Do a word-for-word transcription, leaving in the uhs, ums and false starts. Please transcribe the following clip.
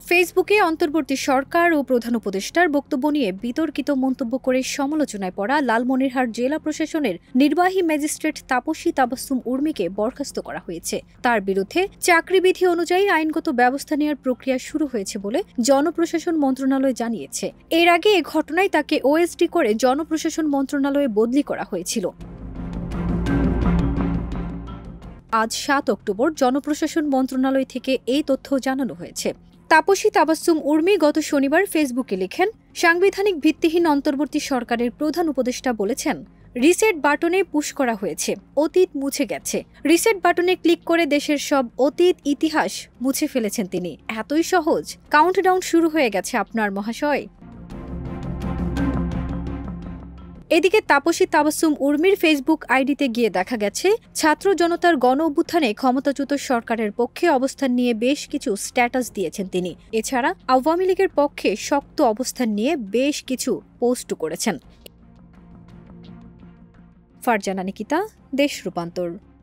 ফেসবুকে অন্তর্বর্তী সরকার ও প্রধান উপদেষ্টার বক্তব্য নিয়ে বিতর্কিত মন্তব্য করে সমালোচনায় পড়া লালমনিরহাট জেলা প্রশাসনের নির্বাহী ম্যাজিস্ট্রেট তাপসী তাবাসসুম উর্মিকে বরখাস্ত করা হয়েছে। তার বিরুদ্ধে চাকরিবিধি অনুযায়ী আইনগত ব্যবস্থা নেওয়ার প্রক্রিয়া শুরু হয়েছে বলে জনপ্রশাসন মন্ত্রণালয় জানিয়েছে। এর আগে এ ঘটনায় তাকে ওএসডি করে জনপ্রশাসন মন্ত্রণালয়ে বদলি করা হয়েছিল। আজ সাত অক্টোবর জনপ্রশাসন মন্ত্রণালয় থেকে এই তথ্য জানানো হয়েছে। তাপসী তাবাসসুম উর্মি গত শনিবার ফেসবুকে লিখেন, সাংবিধানিক ভিত্তিহীন অন্তর্বর্তী সরকারের প্রধান উপদেষ্টা বলেছেন, রিসেট বাটনে পুশ করা হয়েছে, অতীত মুছে গেছে। রিসেট বাটনে ক্লিক করে দেশের সব অতীত ইতিহাস মুছে ফেলেছেন তিনি। এতই সহজ? কাউন্টডাউন শুরু হয়ে গেছে আপনার মহাশয়। এদিকে তাপসী তাবাসসুম উর্মির ফেসবুক আইডিতে গিয়ে দেখা গেছে, ছাত্র জনতার গণ অভ্যুত্থানে ক্ষমতাচ্যুত সরকারের পক্ষে অবস্থান নিয়ে বেশ কিছু স্ট্যাটাস দিয়েছেন তিনি। এছাড়া আওয়ামী লীগের পক্ষে শক্ত অবস্থান নিয়ে বেশ কিছু পোস্ট করেছেন। ফারজানা নিকিতা, দেশ রূপান্তর।